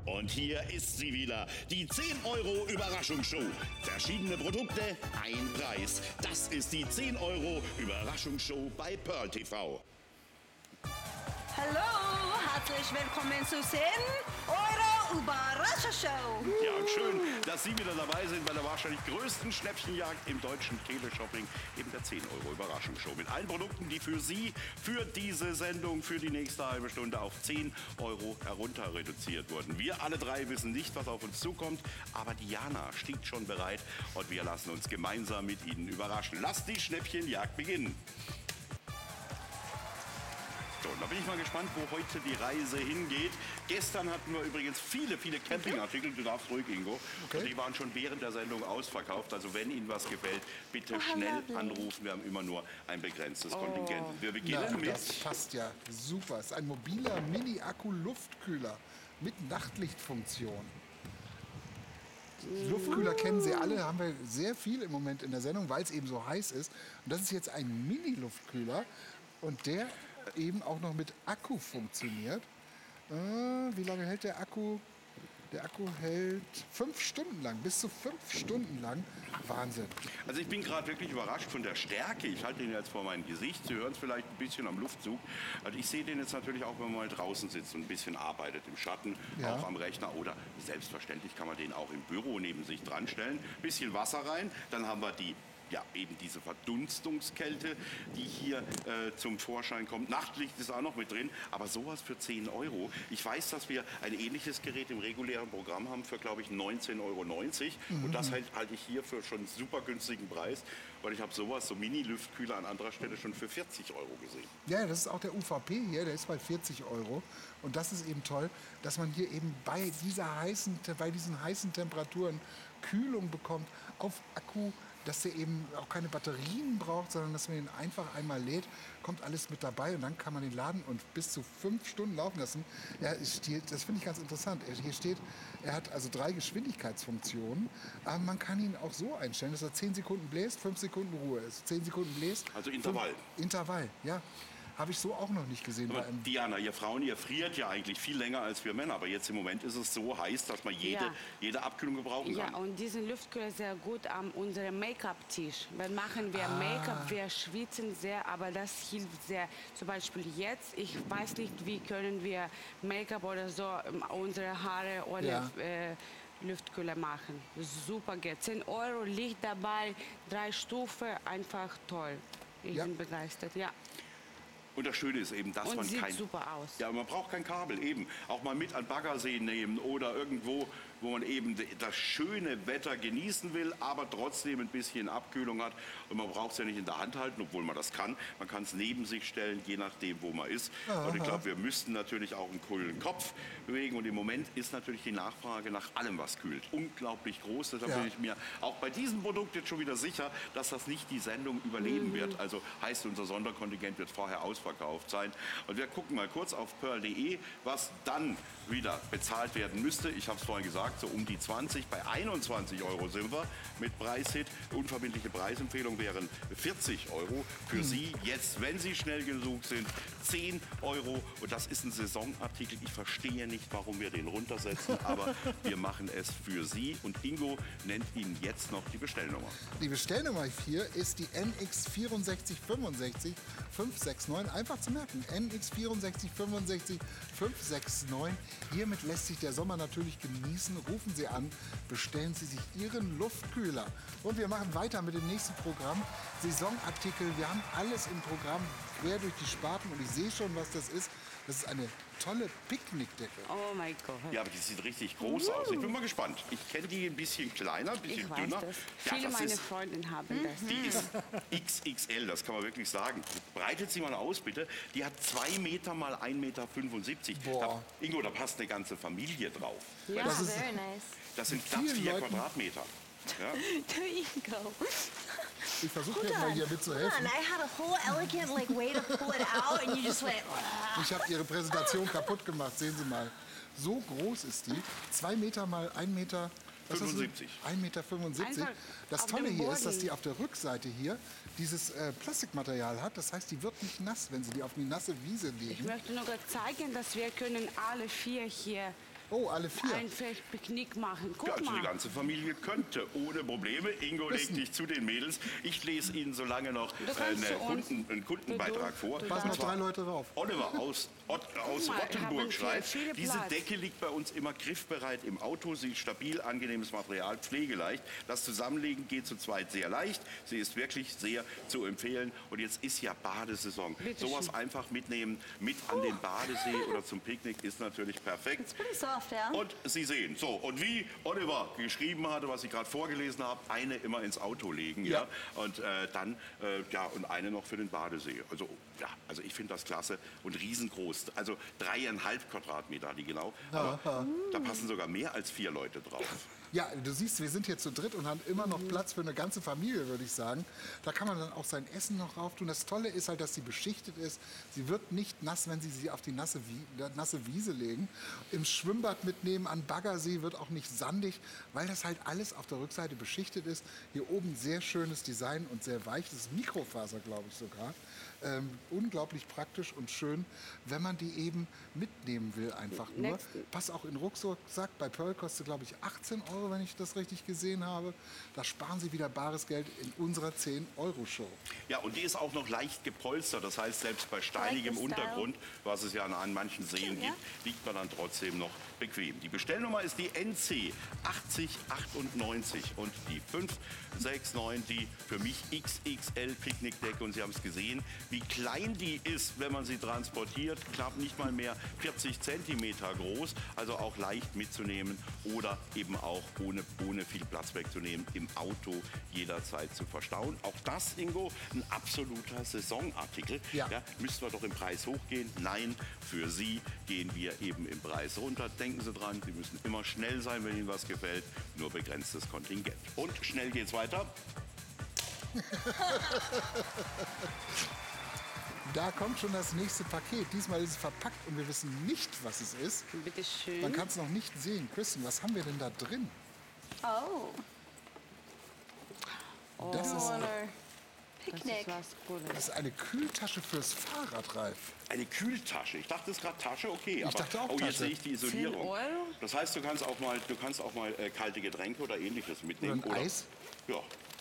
Und hier ist sie wieder, die 10 € Überraschungsshow. Verschiedene Produkte, ein Preis. Das ist die 10 € Überraschungsshow bei Pearl TV. Hallo, herzlich willkommen zu 10 € Überraschungsshow. Ja, und schön, dass Sie wieder dabei sind bei der wahrscheinlich größten Schnäppchenjagd im deutschen Teleshopping, eben der 10 € Überraschungsshow. Mit allen Produkten, die für Sie, für diese Sendung, für die nächste halbe Stunde auf 10 € herunter reduziert wurden. Wir alle drei wissen nicht, was auf uns zukommt, aber Diana steht schon bereit und wir lassen uns gemeinsam mit Ihnen überraschen. Lasst die Schnäppchenjagd beginnen. So, da bin ich mal gespannt, wo heute die Reise hingeht. Gestern hatten wir übrigens viele Campingartikel. Du darfst ruhig, Ingo. Okay. Und die waren schon während der Sendung ausverkauft. Also wenn Ihnen was gefällt, bitte schnell anrufen. Wir haben immer nur ein begrenztes Kontingent. Wir beginnen mit... Das passt ja super. Es ist ein mobiler Mini-Akku-Luftkühler mit Nachtlichtfunktion. Luftkühler kennen Sie alle, haben wir sehr viel im Moment in der Sendung, weil es eben so heiß ist. Und das ist jetzt ein Mini-Luftkühler und der eben auch noch mit Akku funktioniert. Wie lange hält der Akku? Der Akku hält 5 Stunden lang, bis zu 5 Stunden lang. Wahnsinn. Also ich bin gerade wirklich überrascht von der Stärke. Ich halte den jetzt vor mein Gesicht. Sie hören es vielleicht ein bisschen am Luftzug. Also ich sehe den jetzt natürlich auch, wenn man mal draußen sitzt und ein bisschen arbeitet im Schatten, Ja. auch am Rechner. Oder selbstverständlich kann man den auch im Büro neben sich dran stellen. Bisschen Wasser rein, dann haben wir die... Ja, eben diese Verdunstungskälte, die hier zum Vorschein kommt. Nachtlicht ist auch noch mit drin, aber sowas für 10 €. Ich weiß, dass wir ein ähnliches Gerät im regulären Programm haben für, glaube ich, 19,90 €. Und das halte ich hier für schon einen super günstigen Preis, weil ich habe sowas, so Mini-Luftkühler an anderer Stelle schon für 40 € gesehen. Ja, das ist auch der UVP hier, der ist bei 40 €. Und das ist eben toll, dass man hier eben bei diesen heißen Temperaturen Kühlung bekommt auf Akku, dass der eben auch keine Batterien braucht, sondern dass man ihn einfach einmal lädt, kommt alles mit dabei und dann kann man den laden und bis zu 5 Stunden laufen lassen. Ja, das finde ich ganz interessant. Hier steht, er hat also 3 Geschwindigkeitsfunktionen, aber man kann ihn auch so einstellen, dass er 10 Sekunden bläst, 5 Sekunden Ruhe ist. 10 Sekunden bläst. Also Intervall. Intervall, ja. Habe ich so auch noch nicht gesehen. Aber Diana, ihr Frauen, ihr friert ja eigentlich viel länger als wir Männer. Aber jetzt im Moment ist es so heiß, dass man jede Abkühlung gebrauchen kann. Ja, und diesen Luftkühler sehr gut an unserem Make-up-Tisch. Weil machen wir Make-up, wir schwitzen sehr, aber das hilft sehr. Zum Beispiel jetzt, ich weiß nicht, wie können wir Make-up oder so, unsere Haare oder Luftkühler machen. Super geht. 10 € Licht dabei, 3 Stufen, einfach toll. Ich bin begeistert, ja. Und das Schöne ist eben, dass Und man sieht kein... super aus. Ja, man braucht kein Kabel eben. Auch mal mit an Baggersee nehmen oder irgendwo, wo man eben das schöne Wetter genießen will, aber trotzdem ein bisschen Abkühlung hat. Und man braucht es ja nicht in der Hand halten, obwohl man das kann. Man kann es neben sich stellen, je nachdem, wo man ist. Und ich glaube, wir müssten natürlich auch einen kühlen Kopf bewegen. Und im Moment ist natürlich die Nachfrage nach allem, was kühlt, unglaublich groß. Deshalb bin ich mir auch bei diesem Produkt jetzt schon wieder sicher, dass das nicht die Sendung überleben wird. Also heißt, unser Sonderkontingent wird vorher ausverkauft sein. Und wir gucken mal kurz auf pearl.de, was dann wieder bezahlt werden müsste. Ich habe es vorhin gesagt, so um die 20. Bei 21 € sind wir mit Preishit. Unverbindliche Preisempfehlung wären 40 €. Für Sie jetzt, wenn Sie schnell genug sind, 10 €. Und das ist ein Saisonartikel. Ich verstehe nicht, warum wir den runtersetzen, aber wir machen es für Sie. Und Ingo nennt Ihnen jetzt noch die Bestellnummer. Die Bestellnummer hier ist die NX6465 569. Einfach zu merken. NX6465 569. Hiermit lässt sich der Sommer natürlich genießen. Rufen Sie an, bestellen Sie sich Ihren Luftkühler. Und wir machen weiter mit dem nächsten Programm. Saisonartikel. Wir haben alles im Programm quer durch die Sparten. Und ich sehe schon, was das ist. Das ist eine tolle Picknickdecke. Oh mein Gott. Ja, aber die sieht richtig groß aus. Ich bin mal gespannt. Ich kenne die ein bisschen kleiner, ein bisschen Ich dünner. weiß das. Ja, Viele das meiner ist, Freunde haben das. die ist XXL, das kann man wirklich sagen. Breitet sie mal aus, bitte. Die hat 2 Meter mal 1,75 Meter. Boah. Ingo, da passt eine ganze Familie drauf. Ja, Das ist- very nice. Das sind knapp vielen 4 Leuten- Quadratmeter. Ja. Ingo. Ich versuche mir mal hier mitzuhelfen. I had a whole elegant way to pull it out and you just went... Ich habe Ihre Präsentation kaputt gemacht. Sehen Sie mal. So groß ist die. 2 Meter mal 1 Meter... was hast du? 75. 1,75 Meter. Einfach Das auf Tolle dem hier ist, dass Boden. die auf der Rückseite hier dieses Plastikmaterial hat. Das heißt, die wird nicht nass, wenn Sie die auf die nasse Wiese Ich legen. möchte nur gerade zeigen, dass wir können alle 4 hier Oh, alle 4. einfach Picknick machen. Guck Ja, also die mal. ganze Familie könnte ohne Probleme. Ingo legt dich zu den Mädels. Ich lese Ihnen so lange noch kannst zu uns. einen Kundenbeitrag vor. Du Passen noch darfst. 3 Leute drauf. Oliver aus mal, Rottenburg haben wir schreibt, viele diese Platz. Decke liegt bei uns immer griffbereit im Auto. Sie ist stabil, angenehmes Material, pflegeleicht. Das Zusammenlegen geht zu zweit sehr leicht. Sie ist wirklich sehr zu empfehlen. Und jetzt ist ja Badesaison. Bitte Sowas schön. einfach mitnehmen, mit an den Badesee oder zum Picknick ist natürlich perfekt. It's pretty soft, yeah? Und Sie sehen, so, und wie Oliver geschrieben hatte, was ich gerade vorgelesen habe, eine immer ins Auto legen, ja, und dann, und eine noch für den Badesee. Also, ja, also ich finde das klasse und riesengroß. Also 3,5 Quadratmeter, die genau. Aber da passen sogar mehr als 4 Leute drauf. Ja, du siehst, wir sind hier zu dritt und haben immer noch Platz für eine ganze Familie, würde ich sagen. Da kann man dann auch sein Essen noch rauf tun. Das Tolle ist halt, dass sie beschichtet ist. Sie wird nicht nass, wenn Sie sie auf die nasse Wiese legen. Im Schwimmbad mitnehmen, an Baggersee wird auch nicht sandig, weil das halt alles auf der Rückseite beschichtet ist. Hier oben sehr schönes Design und sehr weich. Das ist Mikrofaser, glaube ich sogar. Unglaublich praktisch und schön, wenn man die eben mitnehmen will, einfach nur. Pass auch in Rucksack. Bei Pearl kostet, glaube ich, 18 Euro, wenn ich das richtig gesehen habe. Da sparen Sie wieder bares Geld in unserer 10-Euro-Show. Ja, und die ist auch noch leicht gepolstert. Das heißt, selbst bei steinigem the style. Untergrund, was es ja an manchen Seen gibt, liegt man dann trotzdem noch bequem. Die Bestellnummer ist die NC 8098 und die 569, die für mich XXL Picknickdecke. Und Sie haben es gesehen, wie klein die ist, wenn man sie transportiert. Knapp nicht mal mehr 40 Zentimeter groß, also auch leicht mitzunehmen oder eben auch ohne viel Platz wegzunehmen, im Auto jederzeit zu verstauen. Auch das, Ingo, ein absoluter Saisonartikel. Ja. Müssten wir doch im Preis hochgehen? Nein, für Sie gehen wir eben im Preis runter. Denken Sie dran, Sie müssen immer schnell sein, wenn Ihnen was gefällt. Nur begrenztes Kontingent. Und schnell geht's weiter. Da kommt schon das nächste Paket. Diesmal ist es verpackt und wir wissen nicht, was es ist. Bitte schön. Man kann es noch nicht sehen. Kristen, was haben wir denn da drin? Oh, Das ist, on our Das picnic. ist was Cooles. das ist eine Kühltasche fürs Fahrrad, Ralf. Eine Kühltasche. Ich dachte, es ist gerade Tasche, okay. Aber, dachte auch jetzt Tasche. sehe ich die Isolierung. 10 Euro? Das heißt, du kannst auch mal kalte Getränke oder Ähnliches mitnehmen. Oder ein Eis? Ja.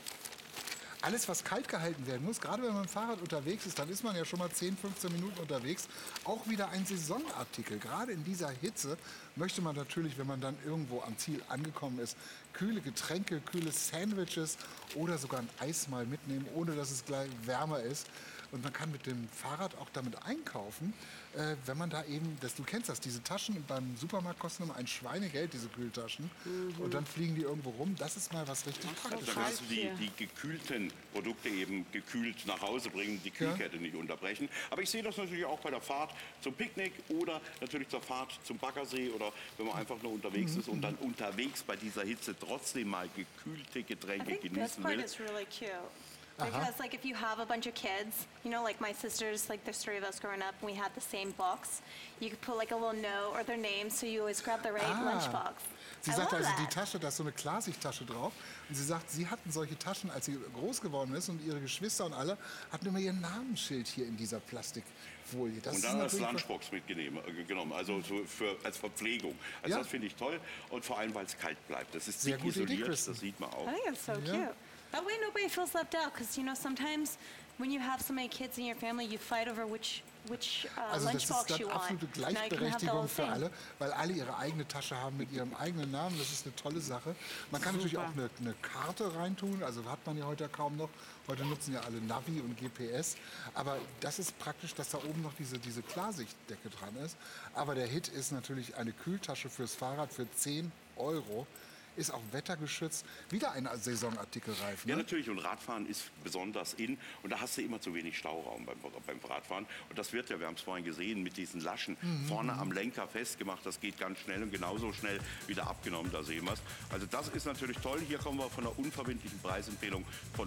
Alles, was kalt gehalten werden muss, gerade wenn man mit dem Fahrrad unterwegs ist, dann ist man ja schon mal 10, 15 Minuten unterwegs. Auch wieder ein Saisonartikel. Gerade in dieser Hitze möchte man natürlich, wenn man dann irgendwo am Ziel angekommen ist, kühle Getränke, kühle Sandwiches oder sogar ein Eis mal mitnehmen, ohne dass es gleich wärmer ist. Und man kann mit dem Fahrrad auch damit einkaufen, wenn man da eben, du kennst das, diese Taschen beim Supermarkt kosten immer ein Schweinegeld, diese Kühltaschen. Und dann fliegen die irgendwo rum. Das ist mal was richtig Praktisches. Dann kannst du hier. die gekühlten Produkte eben gekühlt nach Hause bringen, die Kühlkette nicht unterbrechen. Aber ich sehe das natürlich auch bei der Fahrt zum Picknick oder natürlich zur Fahrt zum Baggersee oder wenn man einfach nur unterwegs ist und dann unterwegs bei dieser Hitze trotzdem mal gekühlte I Getränke think this genießen part will. is really cute. Because like if you have a bunch of kids, you know, like my sisters, like there's 3 of us growing up and we had the same box. You could put like a little note or their name so you always grab the right lunchbox. Sie I sagt love also, die that. Tasche, da ist so eine Klarsichtasche drauf. Und sie sagt, sie hatten solche Taschen, als sie groß geworden ist und ihre Geschwister und alle hatten immer ihr Namensschild hier in dieser Plastikfolie. Das Und ist dann als natürlich Lunchbox mitgenommen, also so als Verpflegung. Also Ja. das finde ich toll und vor allem, weil es kalt bleibt. Das ist Sehr dick gute Idee, isoliert, Kristen. das sieht man auch. I think it's so cute. That way nobody feels left out because, you know, sometimes when you have so many kids in your family, you fight over which Also das ist lunchbox dann you want. absolute Now you can have the Gleichberechtigung whole für thing. alle, weil alle ihre eigene Tasche haben mit ihrem eigenen Namen. Das ist eine tolle Sache. Man kann natürlich auch eine Karte reintun, also hat man ja heute kaum noch. Heute nutzen ja alle Navi und GPS. Aber das ist praktisch, dass da oben noch diese Klarsichtdecke dran ist. Aber der Hit ist natürlich eine Kühltasche fürs Fahrrad für 10 Euro. Ist auch wettergeschützt. Wieder ein Saisonartikel, Ralf. Ja, Ne? natürlich. Und Radfahren ist besonders in. Und da hast du immer zu wenig Stauraum beim Radfahren. Und das wird ja, wir haben es vorhin gesehen, mit diesen Laschen vorne am Lenker festgemacht. Das geht ganz schnell und genauso schnell wieder abgenommen. Da sehen wir es. Also das ist natürlich toll. Hier kommen wir von einer unverbindlichen Preisempfehlung von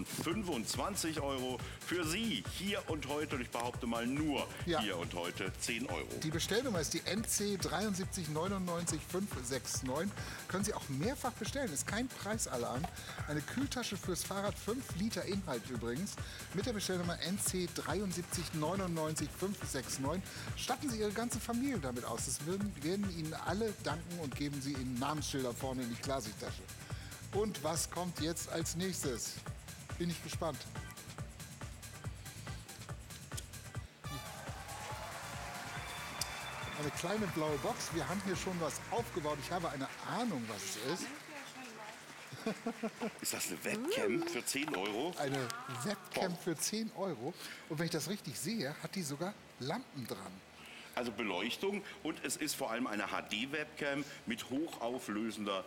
25 Euro für Sie. Hier und heute. Und ich behaupte mal nur Ja. hier und heute 10 Euro. Die Bestellnummer ist die NC 73 99 569. Können Sie auch mehrfach bestellen, ist kein Preisalarm. Eine Kühltasche fürs Fahrrad, 5 Liter Inhalt übrigens. Mit der Bestellnummer NC 7399569 statten Sie Ihre ganze Familie damit aus. Das werden Ihnen alle danken und geben Sie Ihnen Namensschilder vorne in die Klarsichttasche. Und was kommt jetzt als nächstes? Bin ich gespannt. Eine kleine blaue Box. Wir haben hier schon was aufgebaut. Ich habe eine Ahnung, was es ist. Ist das eine Webcam für 10 Euro? Eine Webcam für 10 Euro. Und wenn ich das richtig sehe, hat die sogar Lampen dran. Also Beleuchtung und es ist vor allem eine HD-Webcam mit hochauflösender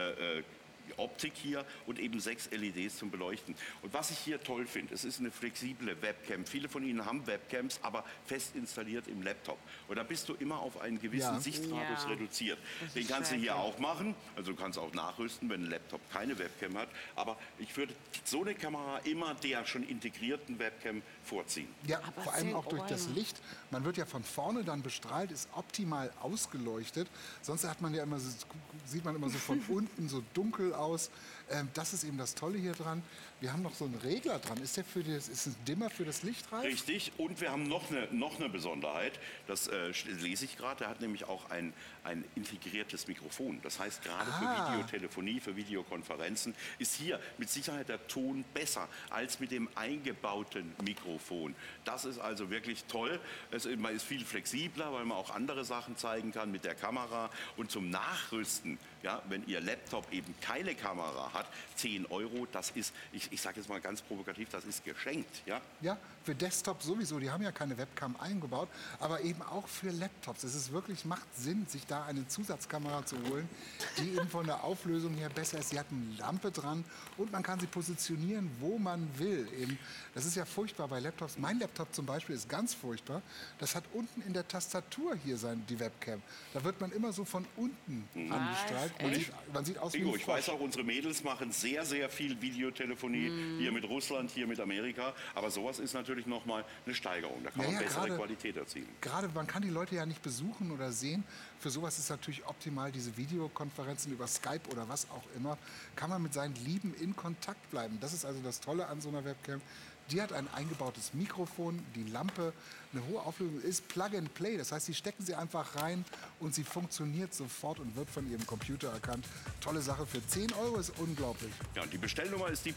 Optik hier und eben 6 LEDs zum Beleuchten. Und was ich hier toll finde, es ist eine flexible Webcam. Viele von Ihnen haben Webcams, aber fest installiert im Laptop. Und da bist du immer auf einen gewissen Sichtradius Ja. reduziert. Das Den ist kannst du hier schrecklich. auch machen. Also du kannst auch nachrüsten, wenn ein Laptop keine Webcam hat. Aber ich würde so eine Kamera immer der schon integrierten Webcam vorziehen. Ja, Aber vor allem 10 auch durch das Euro. Licht. Man wird ja von vorne dann bestrahlt, ist optimal ausgeleuchtet. Sonst hat man ja immer so, sieht man immer so von unten so dunkel aus. Das ist eben das Tolle hier dran. Wir haben noch so einen Regler dran. Ist ist ein Dimmer für das Licht rein? Richtig. Und wir haben noch eine Besonderheit. Das lese ich gerade. Der hat nämlich auch ein integriertes Mikrofon. Das heißt, gerade für Videotelefonie, für Videokonferenzen ist hier mit Sicherheit der Ton besser als mit dem eingebauten Mikrofon. Das ist also wirklich toll. Man ist viel flexibler, weil man auch andere Sachen zeigen kann mit der Kamera. Und zum Nachrüsten, ja, wenn Ihr Laptop eben keine Kamera hat, 10 Euro, das ist, ich sage jetzt mal ganz provokativ, das ist geschenkt. Ja? Ja, für Desktop sowieso. Die haben ja keine Webcam eingebaut, aber eben auch für Laptops. Es ist wirklich, macht Sinn, sich da eine Zusatzkamera zu holen, die eben von der Auflösung her besser ist. Sie hat eine Lampe dran und man kann sie positionieren, wo man will. Eben, das ist ja furchtbar bei Laptops. Mein Laptop zum Beispiel ist ganz furchtbar. Das hat unten in der Tastatur hier die Webcam. Da wird man immer so von unten angestrahlt. Man sieht aus wie Ingo, ein ich weiß Frosch. auch, unsere Mädels machen sehr, sehr viel Videotelefonie hier mit Russland, hier mit Amerika. Aber sowas ist natürlich nochmal eine Steigerung. Da kann Ja, man ja, bessere gerade- Qualität erzielen. Gerade man kann die Leute ja nicht besuchen oder sehen. Für sowas ist natürlich optimal diese Videokonferenzen über Skype oder was auch immer. Kann man mit seinen Lieben in Kontakt bleiben. Das ist also das Tolle an so einer Webcam. Die hat ein eingebautes Mikrofon, die Lampe, eine hohe Auflösung, ist Plug and Play. Das heißt, Sie stecken sie einfach rein und sie funktioniert sofort und wird von Ihrem Computer erkannt. Tolle Sache für 10 Euro, ist unglaublich. Ja, und die Bestellnummer ist die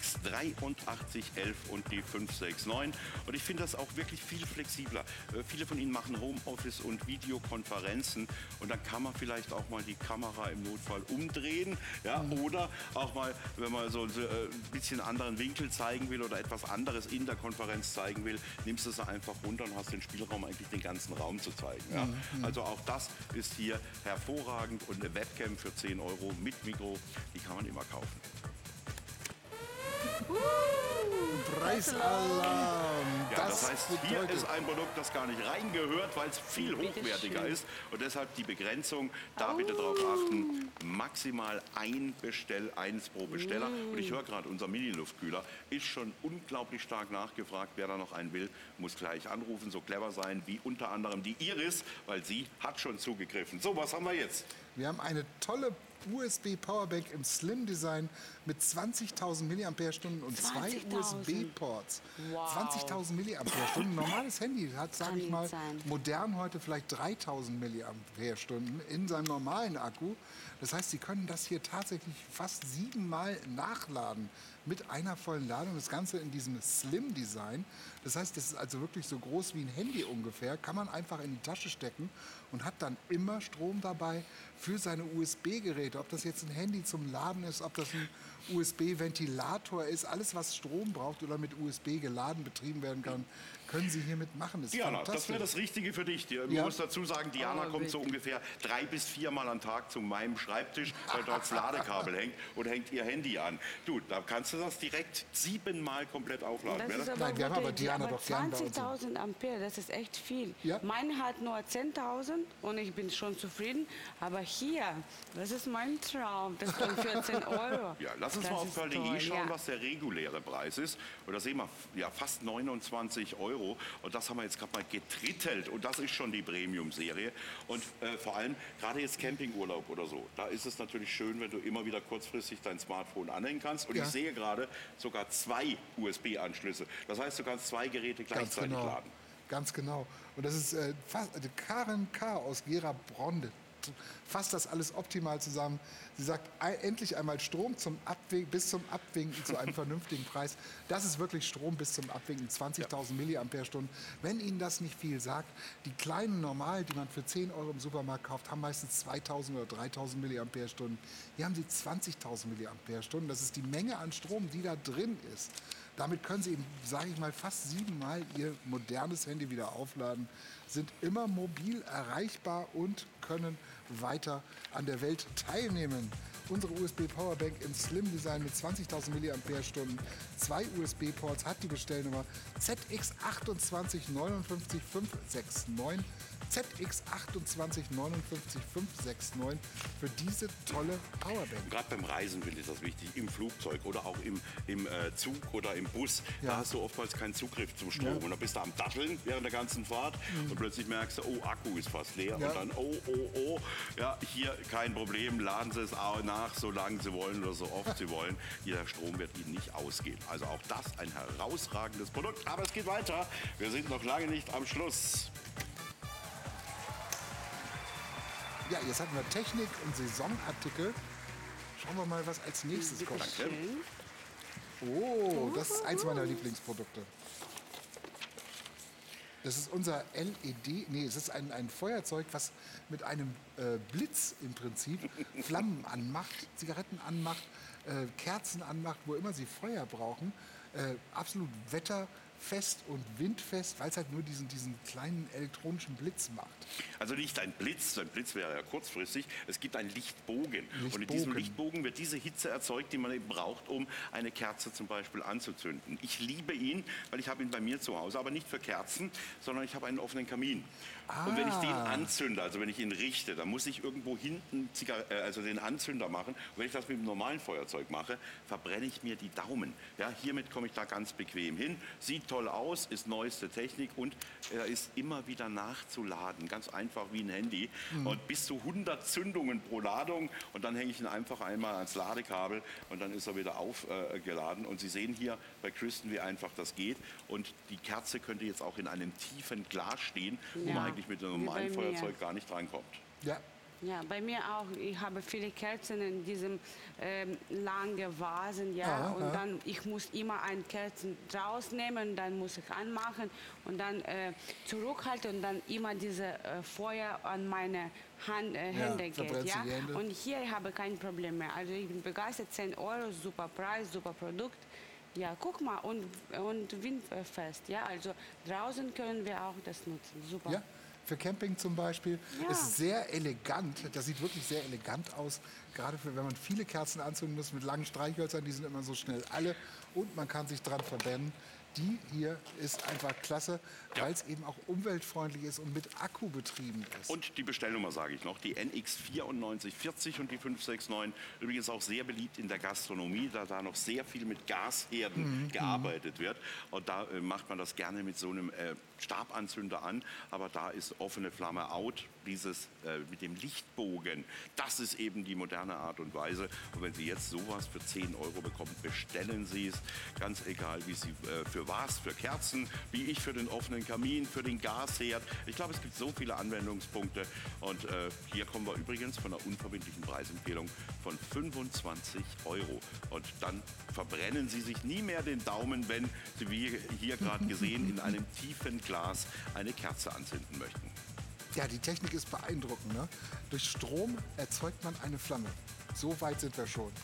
PX8311 und die 569. Und ich finde das auch wirklich viel flexibler. Viele von Ihnen machen Homeoffice und Videokonferenzen. Und dann kann man vielleicht auch mal die Kamera im Notfall umdrehen. Ja, oder auch mal, wenn man so ein bisschen anderen Winkel zeigen will oder etwas anderes in der Konferenz zeigen will, nimmst du es einfach runter und hast den Spielraum, eigentlich den ganzen Raum zu zeigen. Ja? Also auch das ist hier hervorragend und eine Webcam für 10 Euro mit Mikro, die kann man immer kaufen. Preisalarm. Ja, das heißt, hier bedeutet- ist ein Produkt, das gar nicht reingehört, weil es viel hochwertiger ist. Und deshalb die Begrenzung, da bitte drauf achten, maximal eins pro Besteller. Und ich höre gerade, unser Mini-Luftkühler ist schon unglaublich stark nachgefragt. Wer da noch einen will, muss gleich anrufen, so clever sein wie unter anderem die Iris, weil sie hat schon zugegriffen. So, was haben wir jetzt? Wir haben eine tolle USB-Powerbank im Slim-Design mit 20.000 mAh und 2 20.000. USB-Ports. Wow. 20.000 mAh. Ein normales Handy hat, sage Kann ich mal, nicht sein. modern heute vielleicht 3.000 mAh in seinem normalen Akku. Das heißt, Sie können das hier tatsächlich fast 7-mal nachladen mit einer vollen Ladung. Das Ganze in diesem Slim-Design. Das heißt, das ist also wirklich so groß wie ein Handy ungefähr. Kann man einfach in die Tasche stecken und hat dann immer Strom dabei für seine USB-Geräte. Ob das jetzt ein Handy zum Laden ist, ob das ein USB-Ventilator ist, alles was Strom braucht oder mit USB geladen betrieben werden kann, können Sie hiermit machen. Das ist Diana, das fantastisch. wäre das Richtige für dich. Ich Ja. muss dazu sagen, Diana Oh, kommt so bitte. ungefähr 3 bis 4 Mal am Tag zu meinem Schreibtisch, weil dort das Ladekabel hängt und hängt ihr Handy an. Du, da kannst du das direkt 7-mal komplett aufladen. Das Wäre ist das- aber Nein, wir haben gute aber Idee. Diana Aber doch gern bei uns. 20.000 Ampere, das ist echt viel. Ja. Meine hat nur 10.000 und ich bin schon zufrieden. Aber hier, das ist mein Traum. Das ist 14 Euro. Ja, lass uns Das mal auf ist Pearl.de toll, schauen, ja. was der reguläre Preis ist. Und da sehen wir ja, fast 29 Euro. Euro. Und das haben wir jetzt gerade mal getrittelt. Und das ist schon die Premium-Serie. Und vor allem, gerade jetzt Campingurlaub oder so, da ist es natürlich schön, wenn du immer wieder kurzfristig dein Smartphone anhängen kannst. Und Ja. ich sehe gerade sogar 2 USB-Anschlüsse. Das heißt, du kannst 2 Geräte gleichzeitig laden. Ganz genau. Und das ist fast, also Karen K. aus Gera Bronde fasst das alles optimal zusammen. Sie sagt, endlich einmal Strom bis zum Abwinken zu einem vernünftigen Preis. Das ist wirklich Strom bis zum Abwinken, 20.000 Milliampere-Stunden. Wenn Ihnen das nicht viel sagt, die kleinen Normal, die man für 10 Euro im Supermarkt kauft, haben meistens 2.000 oder 3.000 Milliampere-Stunden. Hier haben Sie 20.000 Milliampere-Stunden. Das ist die Menge an Strom, die da drin ist. Damit können Sie eben, sage ich mal, fast 7-mal Ihr modernes Handy wieder aufladen, sind immer mobil erreichbar und können weiter an der Welt teilnehmen. Unsere USB-Powerbank im Slim-Design mit 20.000 Milliampere-Stunden, 2 USB-Ports, hat die Bestellnummer ZX2859569. ZX2859569 für diese tolle Powerbank. Gerade beim Reisen finde ich das wichtig, im Flugzeug oder auch im Zug oder im Bus. Ja. Da hast du oftmals keinen Zugriff zum Strom. Ja. Und dann bist du am Datteln während der ganzen Fahrt und plötzlich merkst du, oh, Akku ist fast leer. Ja. Und dann, oh, ja, hier kein Problem, laden Sie es auch nach, solange Sie wollen oder so oft Sie wollen. Jeder Strom wird Ihnen nicht ausgehen. Also auch das ein herausragendes Produkt. Aber es geht weiter. Wir sind noch lange nicht am Schluss. Ja, jetzt hatten wir Technik und Saisonartikel. Schauen wir mal, was als nächstes kommt. Schön. Oh, das ist eins meiner Lieblingsprodukte. Das ist unser es ist ein Feuerzeug, was mit einem Blitz im Prinzip Flammen anmacht, Zigaretten anmacht, Kerzen anmacht, wo immer Sie Feuer brauchen. Absolut wetterfest und windfest, weil es halt nur diesen kleinen elektronischen Blitz macht. Also nicht ein Blitz wäre ja kurzfristig, es gibt einen Lichtbogen. Und in diesem Lichtbogen. Lichtbogen wird diese Hitze erzeugt, die man eben braucht, um eine Kerze zum Beispiel anzuzünden. Ich liebe ihn, weil ich habe ihn bei mir zu Hause, aber nicht für Kerzen, sondern ich habe einen offenen Kamin. Und wenn ich den anzünde, also wenn ich ihn richte, dann muss ich irgendwo hinten den Anzünder machen. Und wenn ich das mit dem normalen Feuerzeug mache, verbrenne ich mir die Daumen. Ja, hiermit komme ich da ganz bequem hin. Sieht toll aus, ist neueste Technik und er ist immer wieder nachzuladen. Ganz einfach wie ein Handy. Und bis zu 100 Zündungen pro Ladung. Und dann hänge ich ihn einfach einmal ans Ladekabel und dann ist er wieder aufgeladen. Und Sie sehen hier bei Kristen, wie einfach das geht. Und die Kerze könnte jetzt auch in einem tiefen Glas stehen, wo man Ja, eigentlich mit einem wie normalen bei mir. Feuerzeug gar nicht reinkommt. Ja, Ja, bei mir auch. Ich habe viele Kerzen in diesem langen Vasen, ja. Aha, und aha. dann ich muss immer eine Kerze rausnehmen, dann muss ich anmachen und dann zurückhalten und dann immer diese Feuer an meine Hände verbrennt geht, sie ja. die Hände. Und hier habe ich kein Problem mehr. Also ich bin begeistert, 10 Euro, super Preis, super Produkt. Ja, guck mal, und windfest, ja. Also draußen können wir auch das nutzen, super. ja. Für Camping zum Beispiel. Ja. Ist sehr elegant. Das sieht wirklich sehr elegant aus. Gerade wenn man viele Kerzen anzünden muss mit langen Streichhölzern, die sind immer so schnell alle. Und man kann sich dran verbrennen. Die hier ist einfach klasse, weil es eben auch umweltfreundlich ist und mit Akku betrieben ist. Und die Bestellnummer sage ich noch, die NX9440 und die 569. Übrigens auch sehr beliebt in der Gastronomie, da noch sehr viel mit Gasherden gearbeitet wird. Und da macht man das gerne mit so einem Stabanzünder an. Aber da ist offene Flamme out. Dieses mit dem Lichtbogen, das ist eben die moderne Art und Weise. Und wenn Sie jetzt sowas für 10 Euro bekommen, bestellen Sie es. Ganz egal, wie Sie für was, für Kerzen, wie ich für den offenen Kamin, für den Gasherd. Ich glaube, es gibt so viele Anwendungspunkte. Und hier kommen wir übrigens von einer unverbindlichen Preisempfehlung von 25 Euro. Und dann verbrennen Sie sich nie mehr den Daumen, wenn Sie, wie hier gerade gesehen, in einem tiefen Glas eine Kerze anzünden möchten. Ja, die Technik ist beeindruckend. Ne? Durch Strom erzeugt man eine Flamme. So weit sind wir schon.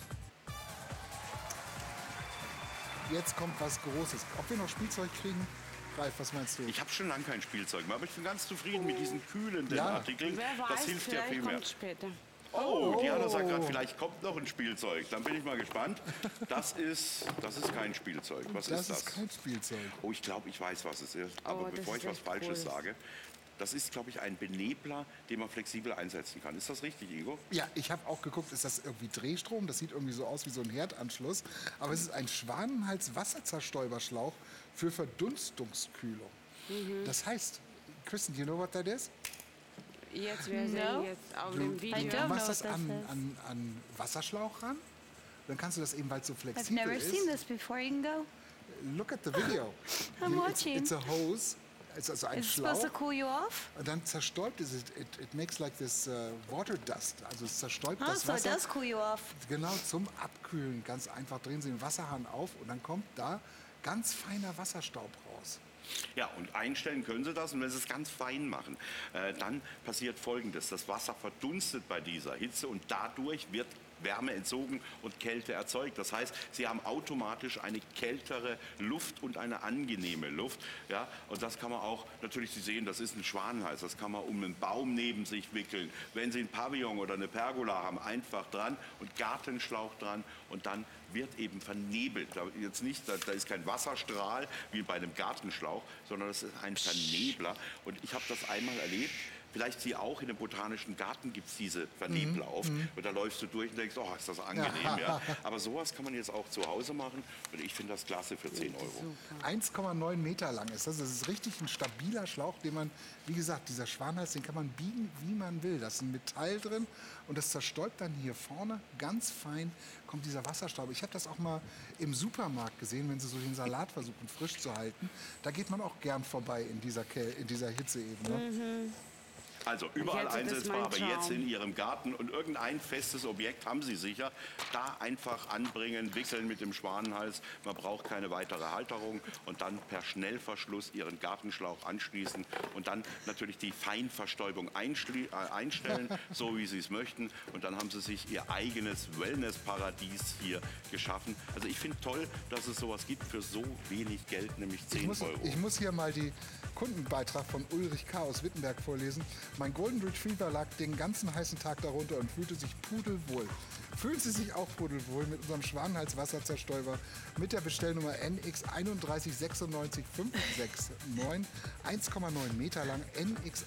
Jetzt kommt was Großes. Ob wir noch Spielzeug kriegen? Ralf, was meinst du? Ich habe schon lange kein Spielzeug mehr, aber ich bin ganz zufrieden mit diesen kühlenden Ja. Artikeln. Wer Das weiß, hilft ja vielleicht viel mehr. kommt später. Oh, Diana sagt gerade, vielleicht kommt noch ein Spielzeug. Dann bin ich mal gespannt. Das ist kein Spielzeug. Was Das ist das? ist kein Spielzeug. Oh, ich glaube, ich weiß, was es ist. Aber Oh, das bevor ist ich was echt Falsches cool. sage, das ist, glaube ich, ein Benebler, den man flexibel einsetzen kann. Ist das richtig, Igor? Ja, ich habe auch geguckt, ist das irgendwie Drehstrom? Das sieht irgendwie so aus wie so ein Herdanschluss. Aber es ist ein Schwanenhals-Wasserzerstäuberschlauch für Verdunstungskühlung. Das heißt, Kristen, do you know what that is? Jetzt, wir No. sehen jetzt auf dem I Video. don't. Du machst know das what this an Wasserschlauch ran. Dann kannst du das eben, weil es so I've flexibel never ist. seen this before. You can go. Look at the video. I'm watching. It's a hose. Es ist also ein Is it supposed Schlauch. to cool you off? Und dann zerstäubt es. It makes like this water dust. Also es zerstäubt Oh, das so it Wasser. does cool you off. Genau, zum Abkühlen. Ganz einfach drehen Sie den Wasserhahn auf und dann kommt da ganz feiner Wasserstaub raus. Ja, und einstellen können Sie das. Und wenn Sie es ganz fein machen, dann passiert Folgendes. Das Wasser verdunstet bei dieser Hitze und dadurch wird Wärme entzogen und Kälte erzeugt. Das heißt, Sie haben automatisch eine kältere Luft und eine angenehme Luft. Ja? Und das kann man auch, natürlich, Sie sehen, das ist ein Schwanenhals, das kann man um einen Baum neben sich wickeln. Wenn Sie ein Pavillon oder eine Pergola haben, einfach dran und Gartenschlauch dran und dann wird eben vernebelt. Jetzt nicht, da ist kein Wasserstrahl wie bei einem Gartenschlauch, sondern das ist ein Vernebler. Und ich habe das einmal erlebt. Vielleicht Sie auch, in dem Botanischen Garten gibt es diese Vernebler oft. Und da läufst du durch und denkst, oh, ist das angenehm. Ja. Aber sowas kann man jetzt auch zu Hause machen. Und ich finde das klasse für 10 Euro. 1,9 Meter lang ist das. Das ist richtig ein stabiler Schlauch, den man, wie gesagt, dieser Schwanhals, den kann man biegen, wie man will. Da ist ein Metall drin und das zerstäubt dann hier vorne ganz fein, kommt dieser Wasserstaub. Ich habe das auch mal im Supermarkt gesehen, wenn Sie so den Salat versuchen frisch zu halten. Da geht man auch gern vorbei in dieser Hitze eben. Ne? Also überall Jetzt ist es einsetzbar, mein aber jetzt Traum. in Ihrem Garten und irgendein festes Objekt haben Sie sicher. Da einfach anbringen, wickeln mit dem Schwanenhals. Man braucht keine weitere Halterung und dann per Schnellverschluss Ihren Gartenschlauch anschließen und dann natürlich die Feinverstäubung einstellen, so wie Sie es möchten. Und dann haben Sie sich Ihr eigenes Wellnessparadies hier geschaffen. Also ich finde toll, dass es sowas gibt für so wenig Geld, nämlich 10 Euro. Ich muss hier mal die Kundenbeitrag von Ulrich K. aus Wittenberg vorlesen. Mein Golden Retriever lag den ganzen heißen Tag darunter und fühlte sich pudelwohl. Fühlen Sie sich auch pudelwohl mit unserem Schwanenhals-Wasserzerstäuber mit der Bestellnummer NX 3196569, 1,9 Meter lang, NX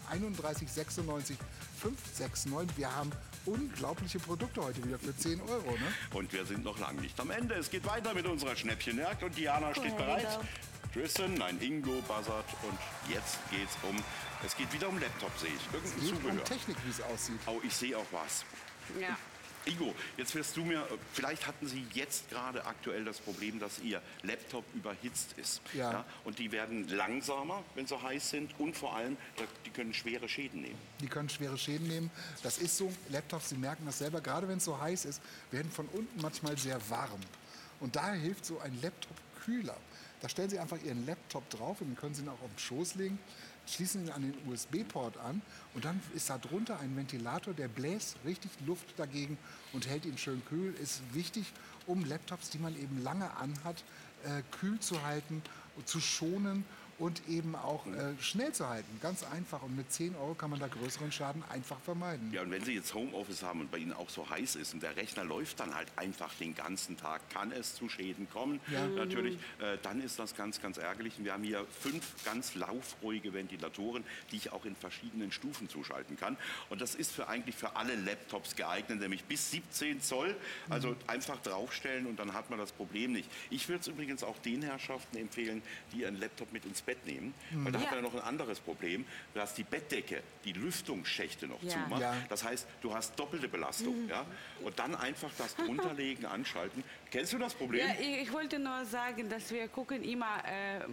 3196569. Wir haben unglaubliche Produkte heute wieder für 10 Euro. Ne? Und wir sind noch lange nicht am Ende. Es geht weiter mit unserer Schnäppchenjagd und Diana steht here we bereit. go. Tristan, nein, Ingo buzzert und jetzt es geht wieder um Laptop, sehe ich. Irgendein Geht um Zubehör. Technik, wie es aussieht. Oh, ich sehe auch was. Ja. Ingo, jetzt wirst du mir, vielleicht hatten Sie jetzt gerade aktuell das Problem, dass Ihr Laptop überhitzt ist. Ja. Und die werden langsamer, wenn sie heiß sind und vor allem, die können schwere Schäden nehmen. Die können schwere Schäden nehmen. Das ist so. Laptops, Sie merken das selber, gerade wenn es so heiß ist, werden von unten manchmal sehr warm. Und daher hilft so ein Laptop-Kühler. Da stellen Sie einfach Ihren Laptop drauf und dann können Sie ihn auch auf den Schoß legen, schließen ihn an den USB-Port an und dann ist da drunter ein Ventilator, der bläst richtig Luft dagegen und hält ihn schön kühl. Ist wichtig, um Laptops, die man eben lange anhat, kühl zu halten, zu schonen und eben auch schnell zu halten. Ganz einfach. Und mit 10 Euro kann man da größeren Schaden einfach vermeiden. Ja, und wenn Sie jetzt Homeoffice haben und bei Ihnen auch so heiß ist und der Rechner läuft dann halt einfach den ganzen Tag, kann es zu Schäden kommen. Ja. Natürlich, dann ist das ganz, ganz ärgerlich. Und wir haben hier 5 ganz laufruhige Ventilatoren, die ich auch in verschiedenen Stufen zuschalten kann. Und das ist eigentlich für alle Laptops geeignet, nämlich bis 17 Zoll. Also einfach draufstellen und dann hat man das Problem nicht. Ich würde es übrigens auch den Herrschaften empfehlen, die ihren Laptop mit ins Bett nehmen. Weil da hat man ja noch ein anderes Problem. Du hast die Bettdecke, die Lüftungsschächte noch Ja. zumacht. Ja. Das heißt, du hast doppelte Belastung. Ja? Und dann einfach das drunterlegen, anschalten. Kennst du das Problem? Ja, ich wollte nur sagen, dass wir gucken immer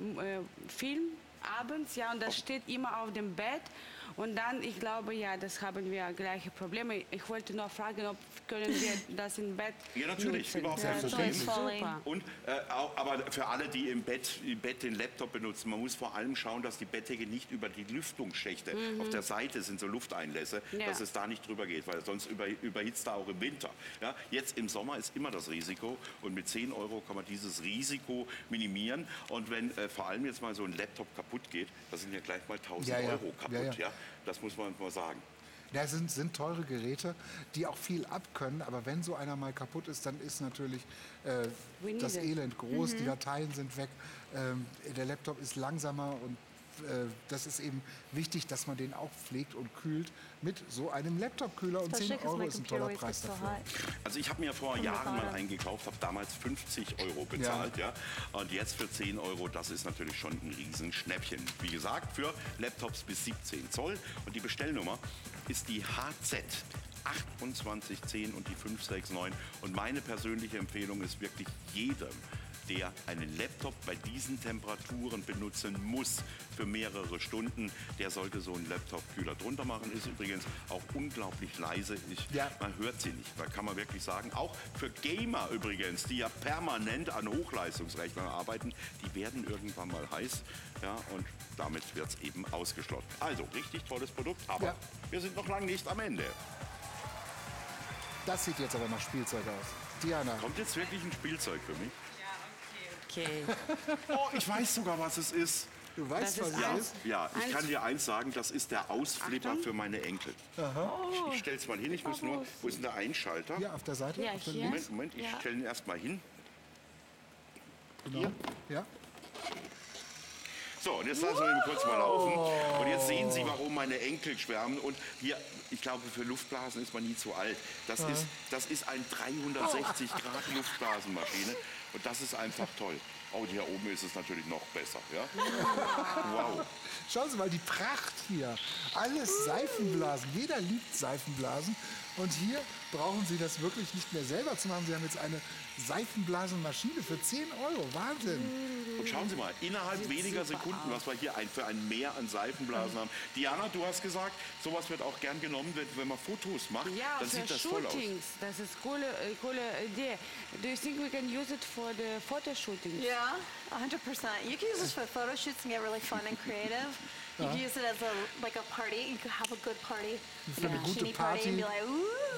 Film abends, ja, und das steht immer auf dem Bett. Und dann, ich glaube, ja, das haben wir gleiche Probleme. Ich wollte nur fragen, ob können wir das im Bett Ja, natürlich, nutzen. überhaupt Ja, kein it's Problem. always falling. Super. Und aber für alle, die im Bett den Laptop benutzen, man muss vor allem schauen, dass die Bettdecke nicht über die Lüftungsschächte auf der Seite sind, so Lufteinlässe, Ja. dass es da nicht drüber geht, weil sonst überhitzt da auch im Winter. Ja? Jetzt im Sommer ist immer das Risiko und mit 10 Euro kann man dieses Risiko minimieren. Und wenn vor allem jetzt mal so ein Laptop kaputt geht, da sind ja gleich mal 1000 Ja, ja. Euro kaputt. Ja, ja. Ja? Das muss man mal sagen. Ja, es sind teure Geräte, die auch viel abkönnen, aber wenn so einer mal kaputt ist, dann ist natürlich We need das it. Elend groß, die Dateien sind weg, der Laptop ist langsamer und das ist eben wichtig, dass man den auch pflegt und kühlt mit so einem Laptop-Kühler. Und 10 Euro ist ein toller Preis dafür. Also ich habe mir vor Jahren mal eingekauft, habe damals 50 Euro bezahlt. Ja. Und jetzt für 10 Euro, das ist natürlich schon ein Riesenschnäppchen. Wie gesagt, für Laptops bis 17 Zoll. Und die Bestellnummer ist die HZ 2810 und die 569. Und meine persönliche Empfehlung ist wirklich jedem, der einen Laptop bei diesen Temperaturen benutzen muss für mehrere Stunden, der sollte so einen Laptop-Kühler drunter machen. Ist übrigens auch unglaublich leise. Man hört sie nicht, da kann man wirklich sagen. Auch für Gamer übrigens, die ja permanent an Hochleistungsrechnern arbeiten, die werden irgendwann mal heiß. Ja, und damit wird es eben ausgeschlossen. Also, richtig tolles Produkt, aber wir sind noch lange nicht am Ende. Das sieht jetzt aber nach Spielzeug aus. Diana. Kommt jetzt wirklich ein Spielzeug für mich? Okay. Oh, ich weiß sogar, was es ist. Du weißt, was Ja, es ist? ja, ich kann dir eins sagen, das ist der Ausflipper für meine Enkel. Ich stell's mal hin, ich muss nur, wo ist denn der Einschalter? Ja, auf der Seite. Ja, auf der hier. links. Moment, ich stelle ihn erst mal hin. Genau. Ja. So, und jetzt lassen wir ihn kurz mal laufen. Und jetzt sehen Sie, warum meine Enkel schwärmen. Und hier, ich glaube, für Luftblasen ist man nie zu alt. Das ist ein 360 Grad Luftblasenmaschine. Und das ist einfach toll. Oh, und hier oben ist es natürlich noch besser. Ja? Wow. Schauen Sie mal, die Pracht hier. Alles Seifenblasen. Jeder liebt Seifenblasen. Und hier brauchen Sie das wirklich nicht mehr selber zu machen. Sie haben jetzt eine Seifenblasenmaschine für 10 Euro. Wahnsinn. Und schauen Sie mal, innerhalb weniger Sekunden, was wir hier für ein Meer an Seifenblasen haben. Diana, du hast gesagt, sowas wird auch gern genommen, wenn man Fotos macht. Ja, dann für sieht das toll aus. Shootings. Das ist coole Idee. Do you think we can use it for the photo shootings? Yeah, 100%. You can use this for photo shoots and get really fun and creative. You can use it as a party. You could have a good party. Für eine gute Bikini party and be Party. like,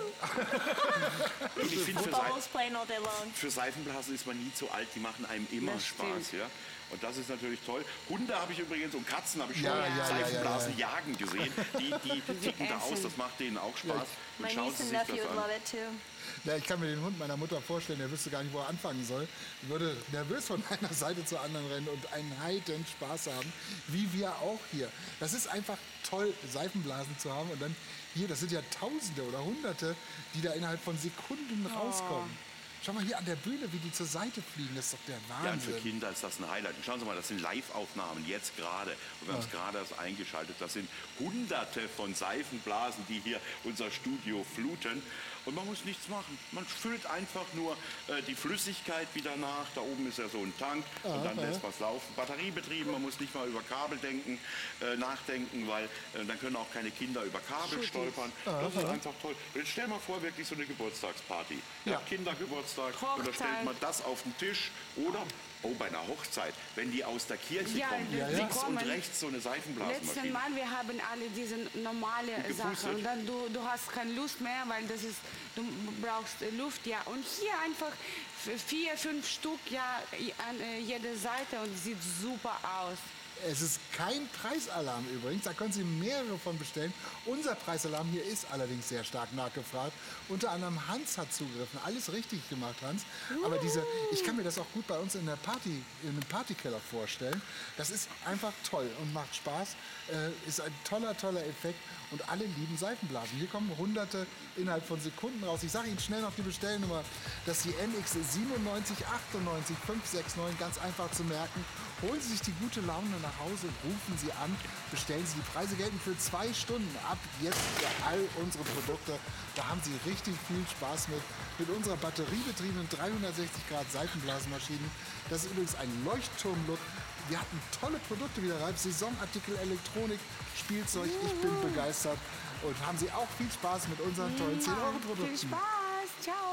ooh, Und ich finde, balls playing all day long. für Seifenblasen ist man nie zu alt, die machen einem immer Das Spaß. stimmt. Ja? Und das ist natürlich toll. Hunde habe ich übrigens und Katzen habe ich schon Ja. Seifenblasen jagen gesehen. Die ticken da aus, das macht denen auch Spaß. My Und schauen niece Sie and sich nephew das would an. love it too. Ja, ich kann mir den Hund meiner Mutter vorstellen, der wüsste gar nicht, wo er anfangen soll. Würde nervös von einer Seite zur anderen rennen und einen heiden Spaß haben, wie wir auch hier. Das ist einfach toll, Seifenblasen zu haben. Und dann hier, das sind ja Tausende oder Hunderte, die da innerhalb von Sekunden rauskommen. Schau mal hier an der Bühne, wie die zur Seite fliegen. Das ist doch der Ja, und für Wahnsinn. Kinder ist das ein Highlight. Und schauen Sie mal, das sind Live-Aufnahmen, jetzt gerade. Und wir haben es gerade erst eingeschaltet. Das sind Hunderte von Seifenblasen, die hier unser Studio fluten. Und man muss nichts machen. Man füllt einfach nur die Flüssigkeit wieder nach. Da oben ist ja so ein Tank. Und dann lässt man es laufen. Batteriebetrieben, man muss nicht mal über Kabel nachdenken, weil dann können auch keine Kinder über Kabel stolpern. Das ist einfach toll. Und jetzt stell mal vor, wirklich so eine Geburtstagsparty. Ja, Kindergeburtstag. Und da stellt man das auf den Tisch. Oder, bei einer Hochzeit, wenn die aus der Kirche kommen, links und rechts so eine Letzten Seifenblasenmaschine. Mal, wir haben alle diese normale Sachen. Und dann du hast keine Lust mehr, weil du brauchst Luft, ja. Und hier einfach 4, 5 Stück, ja, an jeder Seite und sieht super aus. Es ist kein Preisalarm übrigens, da können Sie mehrere von bestellen. Unser Preisalarm hier ist allerdings sehr stark nachgefragt. Unter anderem Hans hat zugegriffen, alles richtig gemacht, Hans. Aber ich kann mir das auch gut bei uns in einem Partykeller vorstellen. Das ist einfach toll und macht Spaß, ist ein toller Effekt und alle lieben Seifenblasen. Hier kommen Hunderte innerhalb von Sekunden raus. Ich sage Ihnen schnell noch die Bestellnummer, das ist die NX 9798 569, ganz einfach zu merken. Holen Sie sich die gute Laune nach Hause, rufen Sie an, bestellen Sie. Die Preise gelten für 2 Stunden ab jetzt für all unsere Produkte. Da haben Sie richtig viel Spaß mit unserer batteriebetriebenen 360 Grad Seifenblasenmaschinen. Das ist übrigens ein Leuchtturm-Look. Wir hatten tolle Produkte wieder rein, Saisonartikel, Elektronik, Spielzeug. Ich bin begeistert. Und haben Sie auch viel Spaß mit unseren tollen 10-Euro-Produkten. Viel Spaß, ciao.